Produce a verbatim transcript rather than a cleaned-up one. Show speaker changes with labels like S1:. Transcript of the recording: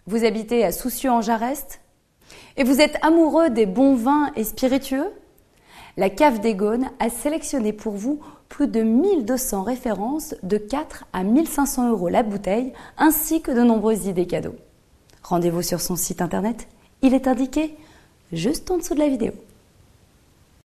S1: Vous habitez à Soucieux-en-Jarest? Et vous êtes amoureux des bons vins et spiritueux? La Cave des Gaunes a sélectionné pour vous plus de mille deux cents références de quatre à mille cinq cents euros la bouteille, ainsi que de nombreuses idées cadeaux. Rendez-vous sur son site internet, il est indiqué juste en dessous de la vidéo.